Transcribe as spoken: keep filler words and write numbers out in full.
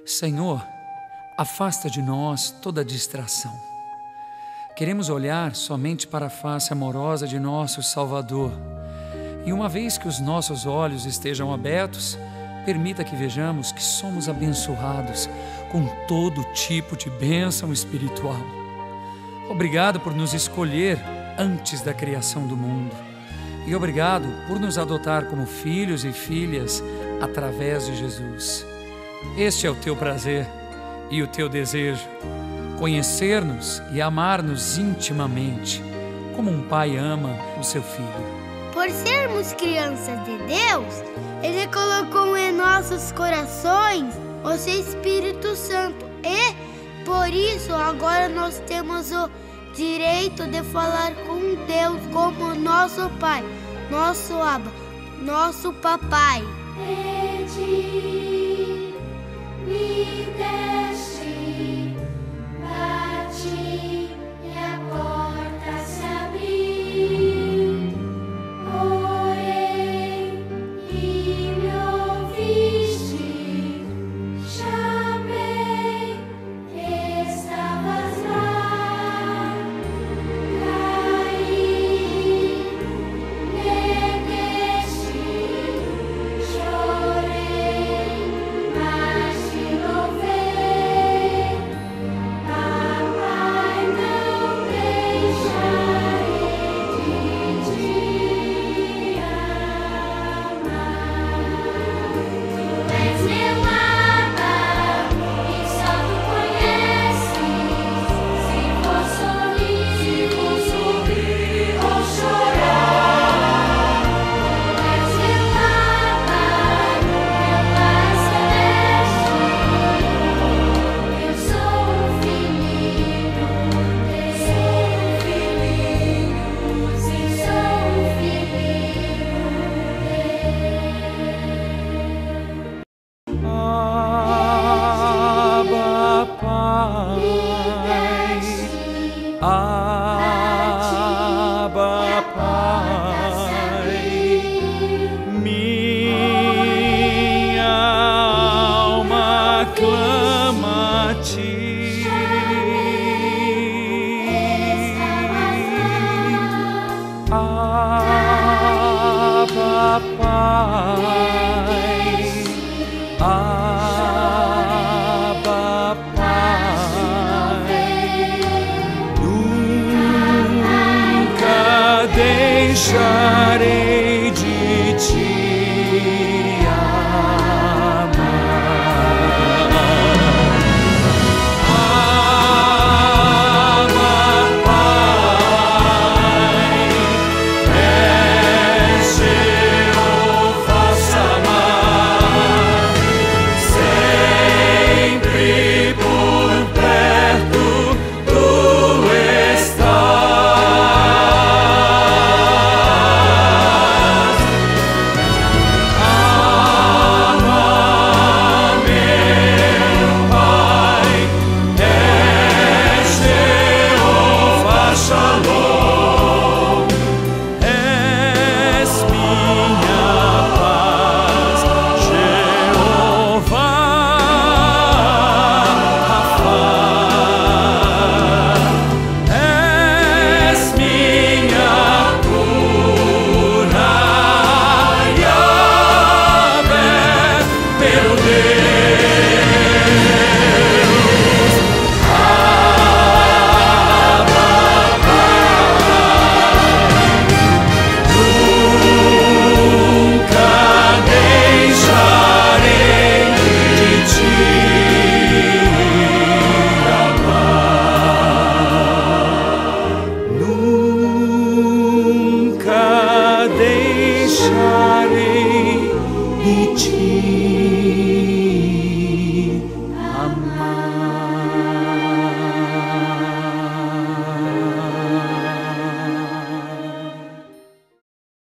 Senhor, afasta de nós toda distração. Queremos olhar somente para a face amorosa de nosso Salvador. E uma vez que os nossos olhos estejam abertos, permita que vejamos que somos abençoados com todo tipo de bênção espiritual. Obrigado por nos escolher antes da criação do mundo. E obrigado por nos adotar como filhos e filhas através de Jesus. Este é o teu prazer e o teu desejo, conhecer-nos e amar-nos intimamente, como um pai ama o seu filho. Por sermos crianças de Deus, Ele colocou em nossos corações o seu Espírito Santo e, por isso, agora nós temos o direito de falar com Deus como nosso Pai, nosso Abba, nosso Papai. Pedi, me der.